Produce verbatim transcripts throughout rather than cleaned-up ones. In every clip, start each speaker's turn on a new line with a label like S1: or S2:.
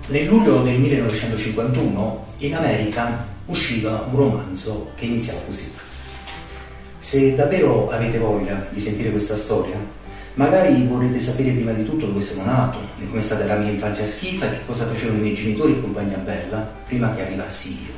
S1: Nel luglio del millenovecentocinquantuno in America usciva un romanzo che iniziava così. Se davvero avete voglia di sentire questa storia, magari vorrete sapere prima di tutto dove sono nato, e come è stata la mia infanzia schifa e che cosa facevano i miei genitori e compagnia bella prima che arrivassi io.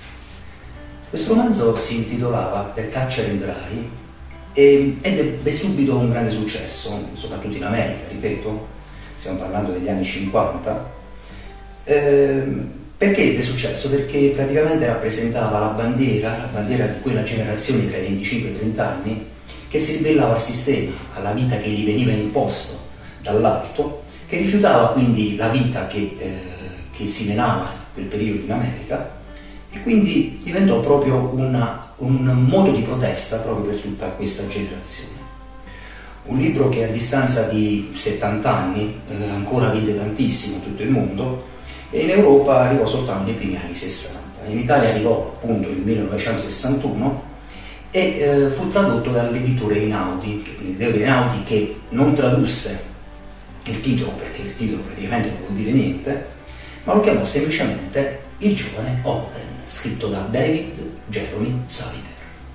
S1: Questo romanzo si intitolava The Catcher in the Rye e, ed ebbe subito un grande successo, soprattutto in America, ripeto, stiamo parlando degli anni cinquanta. Eh, perché ebbe successo? Perché praticamente rappresentava la bandiera, la bandiera di quella generazione tra i venticinque e i trenta anni che si ribellava al sistema, alla vita che gli veniva imposto dall'alto, che rifiutava quindi la vita che, eh, che si menava in quel periodo in America, e quindi diventò proprio una, un modo di protesta proprio per tutta questa generazione. Un libro che a distanza di settanta anni eh, ancora vende tantissimo in tutto il mondo, e in Europa arrivò soltanto nei primi anni sessanta. In Italia arrivò appunto nel millenovecentosessantuno e eh, fu tradotto dall'editore Einaudi, l'editore Einaudi che non tradusse il titolo, perché il titolo praticamente non vuol dire niente, ma lo chiamò semplicemente Il giovane Holden, scritto da David Jeremy Saliter.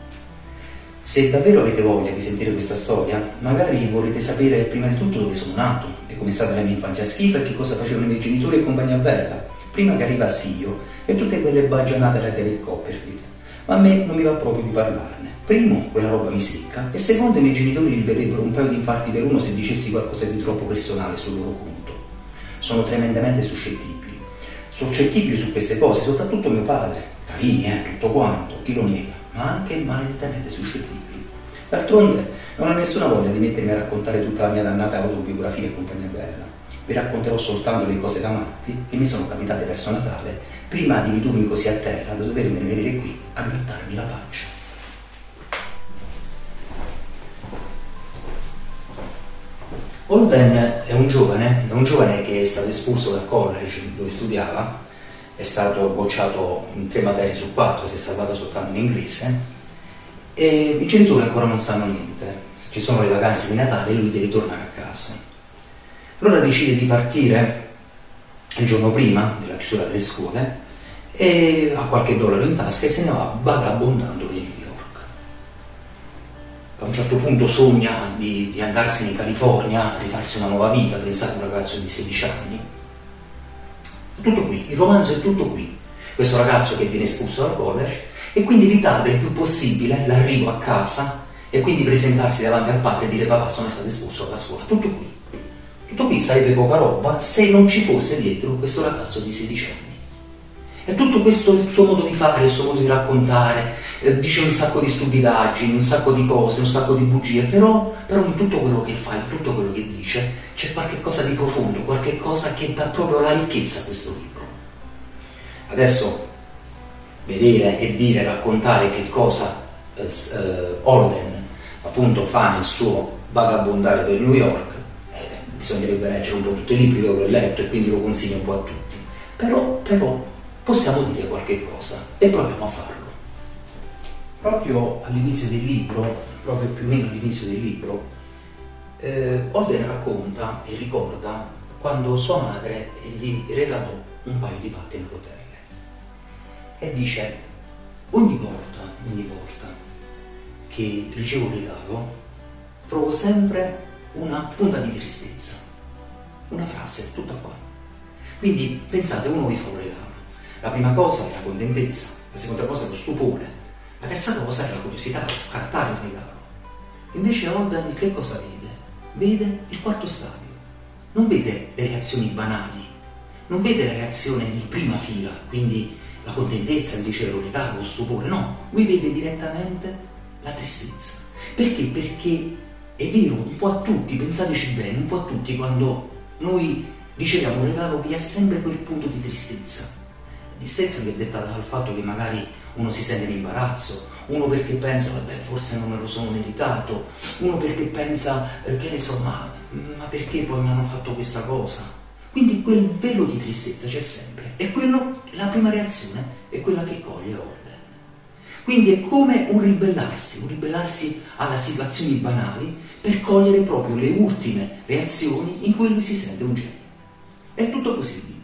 S1: Se davvero avete voglia di sentire questa storia, magari vorrete sapere prima di tutto dove sono nato e come è stata la mia infanzia schifa e che cosa facevano i miei genitori e compagnia bella prima che arrivassi io, e tutte quelle baggianate da David Copperfield. Ma a me non mi va proprio di parlarne. Primo, quella roba mi secca, e secondo, i miei genitori liberebbero un paio di infarti per uno se dicessi qualcosa di troppo personale sul loro conto. Sono tremendamente suscettibili. Suscettibili su queste cose, soprattutto mio padre. Carini, eh, tutto quanto, chi lo nega, ma anche maledettamente suscettibili. D'altronde non ho nessuna voglia di mettermi a raccontare tutta la mia dannata autobiografia e compagnia bella. Vi racconterò soltanto le cose da matti che mi sono capitate verso Natale, prima di ridurmi così a terra da dovermene venire qui a grattarmi la pancia. Holden è un giovane, è un giovane che è stato espulso dal college dove studiava, è stato bocciato in tre materie su quattro, si è salvato soltanto in inglese, e i genitori ancora non sanno niente. Ci sono le vacanze di Natale e lui deve tornare a casa. Allora decide di partire il giorno prima della chiusura delle scuole e ha qualche dollaro in tasca e se ne va vagabondando per New York. A un certo punto sogna di, di andarsene in California a rifarsi una nuova vita, pensate a un ragazzo di sedici anni. Tutto qui, il romanzo è tutto qui. Questo ragazzo che viene espulso dal college e quindi ritarda il più possibile l'arrivo a casa e quindi presentarsi davanti al padre e dire: papà, sono stato espulso dalla scuola. Tutto qui. Tutto qui sarebbe poca roba se non ci fosse dietro questo ragazzo di sedici anni. E tutto questo il suo modo di fare, il suo modo di raccontare, eh, dice un sacco di stupidaggini, un sacco di cose, un sacco di bugie, però, però in tutto quello che fa, in tutto quello che dice, c'è qualche cosa di profondo, qualche cosa che dà proprio la ricchezza a questo libro. Adesso vedere e dire, raccontare che cosa eh, eh, Holden appunto fa nel suo vagabondare per New York, eh, bisognerebbe leggere un po' tutti i libri, io l'ho letto e quindi lo consiglio un po' a tutti, però, però possiamo dire qualche cosa e proviamo a farlo. Proprio all'inizio del libro, proprio più o meno all'inizio del libro, eh, Holden racconta e ricorda quando sua madre gli regalò un paio di pattini a rotelle. E dice: ogni volta, ogni volta che ricevo un regalo provo sempre una punta di tristezza, una frase, tutta qua. Quindi pensate, uno vi fa un regalo, la prima cosa è la contentezza, la seconda cosa è lo stupore, la terza cosa è la curiosità di scartare il regalo. Invece Holden che cosa vede? Vede il quarto stadio, non vede le reazioni banali, non vede la reazione di prima fila, quindi la contentezza invece lo regalo, lo stupore, no, lui vede direttamente la tristezza. Perché? Perché è vero, un po' a tutti, pensateci bene, un po' a tutti quando noi riceviamo un regalo vi è sempre quel punto di tristezza. Tristezza che è dettata dal fatto che magari uno si sente in imbarazzo, uno perché pensa, vabbè, forse non me lo sono meritato, uno perché pensa, eh, che ne so, ma, ma perché poi mi hanno fatto questa cosa? Quindi quel velo di tristezza c'è sempre, e quello, la prima reazione è quella che coglie Holden. Quindi è come un ribellarsi, un ribellarsi alle situazioni banali per cogliere proprio le ultime reazioni in cui lui si sente un genio. È tutto così il libro.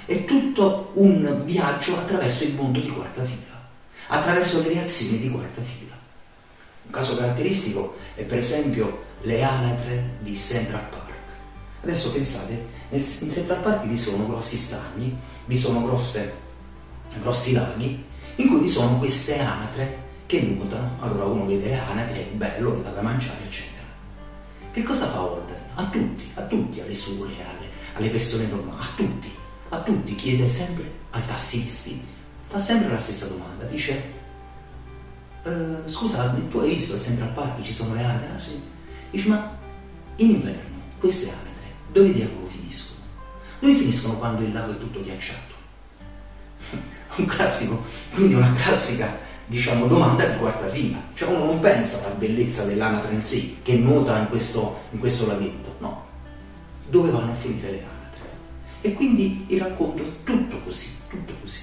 S1: è tutto un viaggio attraverso il mondo di quarta fila, attraverso le reazioni di quarta fila. Un caso caratteristico è per esempio le anatre di Central Park. Adesso pensate, in Central Park vi sono grossi stagni, vi sono grosse, grossi laghi, in cui vi sono queste anatre che nuotano. Allora uno vede le anatre, è bello, le dà da mangiare, eccetera. Che cosa fa Holden? A tutti, a tutti, alle suore, alle, alle persone normali, a tutti, a tutti chiede sempre, ai tassisti, fa sempre la stessa domanda, dice eh, scusa, tu hai visto a Central Park ci sono le anatre? Ah sì. Dice, ma in inverno queste anatre dove diavolo finiscono? Dove finiscono quando il lago è tutto ghiacciato? Un classico, quindi una classica, diciamo, domanda di quarta fila. Cioè uno non pensa alla bellezza dell'anatra in sé, che nuota in questo, in questo laghetto, no. Dove vanno a finire le anatre? E quindi il racconto è tutto così, tutto così.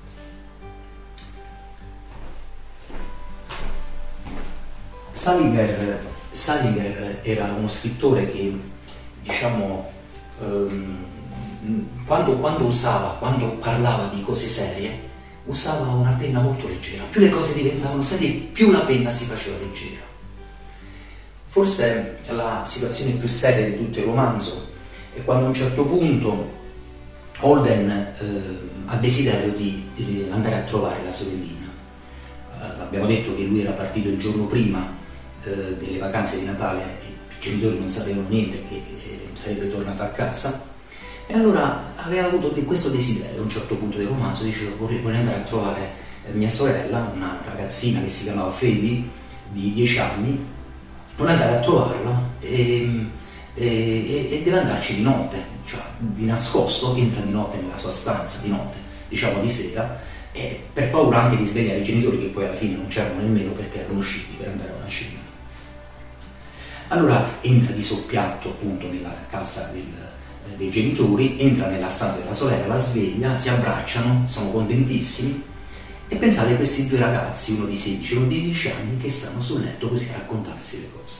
S1: Salinger, Salinger era uno scrittore che, diciamo, ehm, quando, quando usava, quando parlava di cose serie, usava una penna molto leggera. Più le cose diventavano serie, più la penna si faceva leggera. Forse la situazione più seria di tutto il romanzo è quando a un certo punto Holden eh, ha desiderio di, di andare a trovare la sorellina. Eh, abbiamo detto che lui era partito il giorno prima eh, delle vacanze di Natale, i genitori non sapevano niente, che eh, sarebbe tornato a casa. E allora aveva avuto questo desiderio a un certo punto del romanzo, diceva vorrei, vorrei andare a trovare mia sorella, una ragazzina che si chiamava Phoebe, di dieci anni, vuole andare a trovarla e, e, e deve andarci di notte, cioè di nascosto, entra di notte nella sua stanza, di notte, diciamo di sera, e per paura anche di svegliare i genitori che poi alla fine non c'erano nemmeno perché erano usciti per andare a una cena. Allora entra di soppiatto appunto nella casa del dei genitori, entra nella stanza della sorella, la sveglia, si abbracciano, sono contentissimi e pensate a questi due ragazzi, uno di sedici e uno di dieci anni, che stanno sul letto così a raccontarsi le cose.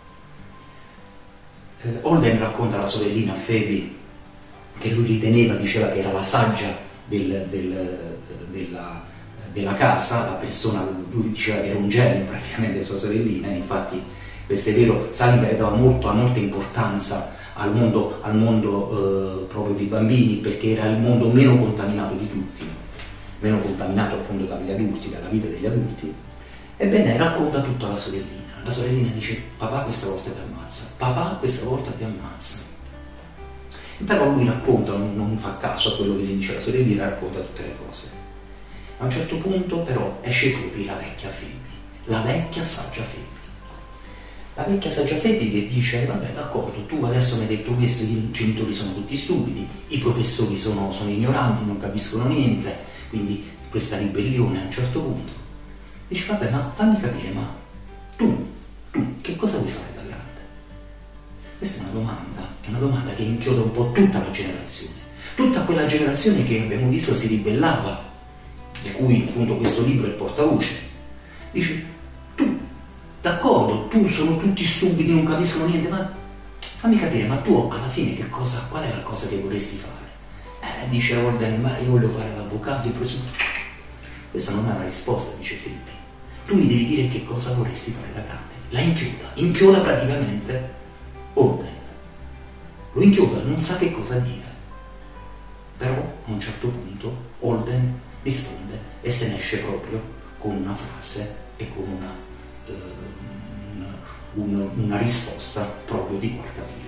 S1: Eh, Holden racconta alla sorellina Phoebe che lui riteneva, diceva che era la saggia del, del, della, della casa, la persona, lui diceva che era un genio praticamente sua sorellina, e infatti questo è vero, Salinger dava molto, molta importanza al mondo, al mondo eh, proprio dei bambini, perché era il mondo meno contaminato di tutti, meno contaminato appunto dagli adulti, dalla vita degli adulti. Ebbene, racconta tutto alla sorellina. La sorellina dice, papà questa volta ti ammazza, papà questa volta ti ammazza. E però lui racconta, non, non fa caso a quello che gli dice la sorellina, racconta tutte le cose. A un certo punto però esce fuori la vecchia Phoebe, la vecchia saggia Phoebe. La vecchia saggia Phoebe che dice, vabbè d'accordo, tu adesso mi hai detto questo, i genitori sono tutti stupidi, i professori sono, sono ignoranti, non capiscono niente, quindi questa ribellione a un certo punto. Dice, vabbè, ma fammi capire, ma tu, tu, che cosa vuoi fare da grande? Questa è una domanda, è una domanda che inchioda un po' tutta la generazione, tutta quella generazione che abbiamo visto si ribellava, di cui appunto questo libro è portavoce. Dice, tu, d'accordo, tu sono tutti stupidi, non capiscono niente, ma fammi capire, ma tu alla fine che cosa, qual è la cosa che vorresti fare? Eh, dice Holden, ma io voglio fare l'avvocato, il professore. Questa non è una risposta, dice Phoebe. Tu mi devi dire che cosa vorresti fare da grande. La inchioda, inchioda praticamente Holden. Lo inchioda, non sa che cosa dire. Però a un certo punto Holden risponde e se ne esce proprio con una frase e con una, eh, una, una, una risposta proprio di quarta fila.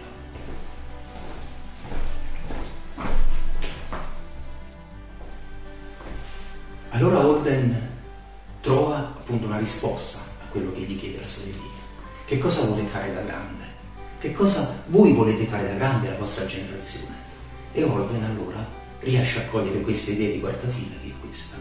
S1: Allora Holden trova appunto una risposta a quello che gli chiede la sorellina. Che cosa vuole fare da grande? Che cosa voi volete fare da grande la vostra generazione? E Holden allora riesce a cogliere questa idea di quarta fila, che è questa.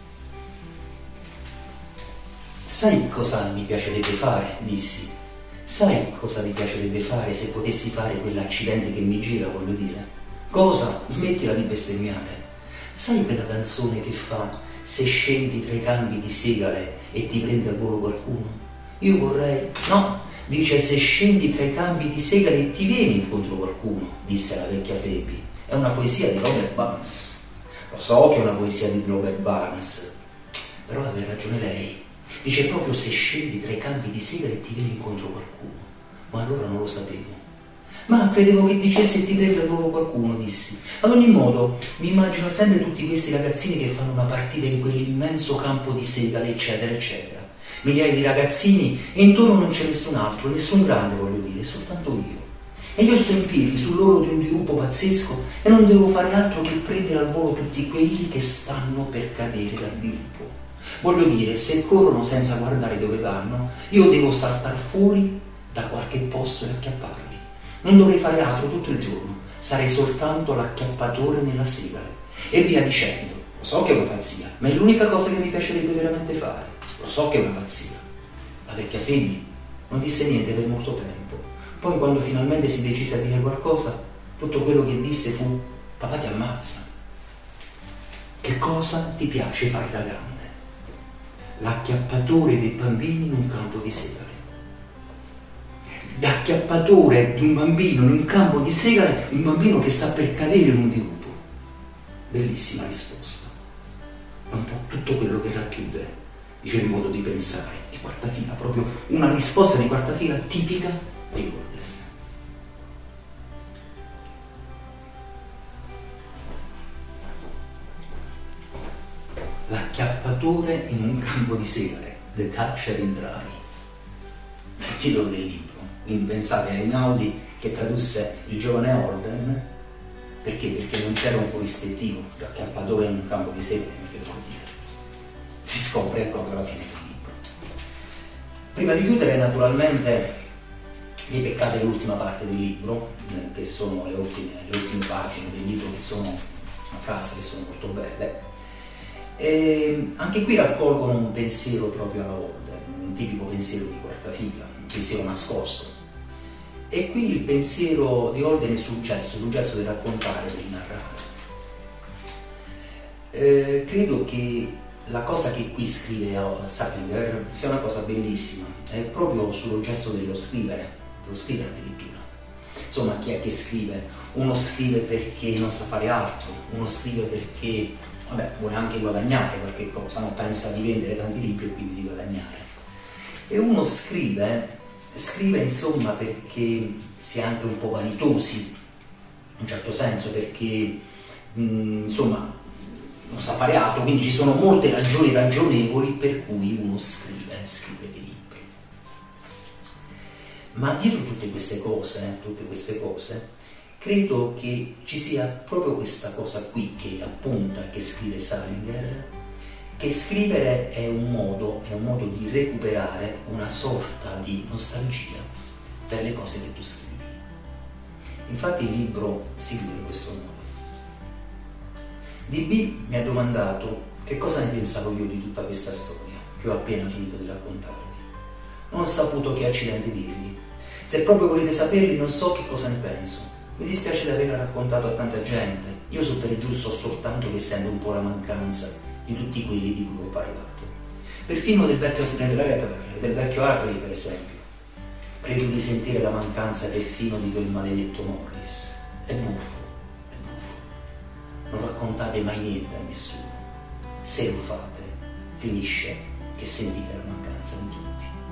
S1: Sai cosa mi piacerebbe fare? Dissi. Sai cosa mi piacerebbe fare se potessi fare quell'accidente che mi gira, voglio dire? Cosa? Smettila di bestemmiare. Sai quella canzone che fa se scendi tra i campi di segale e ti prende al volo qualcuno? Io vorrei... No, dice se scendi tra i campi di segale e ti viene incontro qualcuno, disse la vecchia Phoebe. È una poesia di Robert Burns. Lo so che è una poesia di Robert Burns, però aveva ragione lei. Dice proprio se scegli tra i campi di segale ti viene incontro qualcuno. Ma allora non lo sapevo. Ma credevo che dicesse ti prende proprio qualcuno, dissi. Ad ogni modo, mi immagino sempre tutti questi ragazzini che fanno una partita in quell'immenso campo di segale, eccetera, eccetera. Migliaia di ragazzini e intorno non c'è nessun altro, nessun grande, voglio dire, soltanto io. E io sto in piedi sull'orlo di un dirupo pazzesco e non devo fare altro che prendere al volo tutti quelli che stanno per cadere dal dirupo. Voglio dire, se corrono senza guardare dove vanno, io devo saltar fuori da qualche posto e acchiapparli. Non dovrei fare altro tutto il giorno, sarei soltanto l'acchiappatore nella segale. E via dicendo. Lo so che è una pazzia, ma è l'unica cosa che mi piacerebbe veramente fare. Lo so che è una pazzia. La vecchia Phoebe non disse niente per molto tempo. Poi quando finalmente si decise a dire qualcosa, tutto quello che disse fu: papà ti ammazza. Che cosa ti piace fare da grande? L'acchiappatore dei bambini in un campo di segale. L'acchiappatore di un bambino in un campo di segale, un bambino che sta per cadere in un dirupo. Bellissima risposta. È un po' tutto quello che racchiude, dice il modo di pensare di quarta fila, proprio una risposta di quarta fila tipica dei Golden. L'acchiappatore in un campo di segale, The Catcher in Dry, il titolo del libro. Quindi pensate a Einaudi che tradusse il giovane Holden, perché? Perché non c'era un corrispettivo, l'acchiappatore in un campo di segale, che vuol dire? Si scopre proprio alla fine del libro. Prima di chiudere, naturalmente, vi beccate l'ultima parte del libro, che sono le ultime, le ultime pagine del libro, che sono una frase che sono molto belle. E anche qui raccolgono un pensiero proprio alla Holden, un tipico pensiero di quarta fila, un pensiero nascosto. E qui il pensiero di Holden è sul gesto, sul gesto di raccontare, di narrare. Eh, credo che la cosa che qui scrive Salinger sia una cosa bellissima, è proprio sullo gesto dello scrivere, dello scrivere addirittura. Insomma, chi è che scrive? Uno scrive perché non sa fare altro, uno scrive perché vabbè, vuole anche guadagnare qualche cosa, no? Pensa di vendere tanti libri e quindi di guadagnare. E uno scrive, scrive insomma perché si è anche un po' vanitosi, in un certo senso, perché mh, insomma non sa fare altro, quindi ci sono molte ragioni ragionevoli per cui uno scrive, scrive dei libri. Ma dietro tutte queste cose, eh, tutte queste cose, credo che ci sia proprio questa cosa qui che appunta, che scrive Salinger, che scrivere è un modo, è un modo di recuperare una sorta di nostalgia per le cose che tu scrivi. Infatti il libro si chiude in questo modo. D B mi ha domandato che cosa ne pensavo io di tutta questa storia che ho appena finito di raccontarvi. Non ho saputo che accidenti dirgli. Se proprio volete saperli, non so che cosa ne penso. Mi dispiace di averla raccontato a tanta gente. Io su per giù so soltanto che sento un po' la mancanza di tutti quelli di cui ho parlato. Perfino del vecchio Stradlater e del vecchio Hartley, per esempio. Credo di sentire la mancanza perfino di quel maledetto Morris. È buffo, è buffo. Non raccontate mai niente a nessuno. Se lo fate, finisce che sentite la mancanza di tutti.